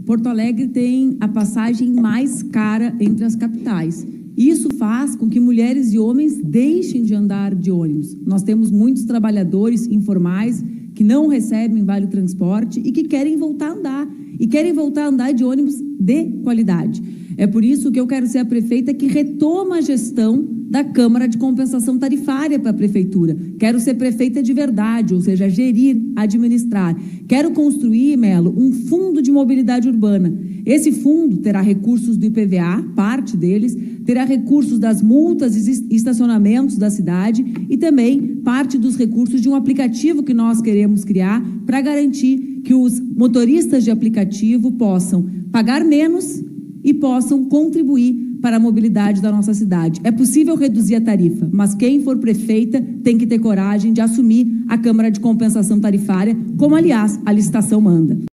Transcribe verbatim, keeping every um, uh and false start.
Porto Alegre tem a passagem mais cara entre as capitais. Isso faz com que mulheres e homens deixem de andar de ônibus. Nós temos muitos trabalhadores informais que não recebem vale transporte e que querem voltar a andar. E querem voltar a andar de ônibus de qualidade. É por isso que eu quero ser a prefeita que retoma a gestão da Câmara de Compensação Tarifária para a Prefeitura. Quero ser prefeita de verdade, ou seja, gerir, administrar. Quero construir, Melo, um fundo de mobilidade urbana. Esse fundo terá recursos do I P V A, parte deles, terá recursos das multas e estacionamentos da cidade e também parte dos recursos de um aplicativo que nós queremos criar para garantir que os motoristas de aplicativo possam pagar menos e possam contribuir para a mobilidade da nossa cidade. É possível reduzir a tarifa, mas quem for prefeita tem que ter coragem de assumir a Câmara de Compensação Tarifária, como, aliás, a licitação manda.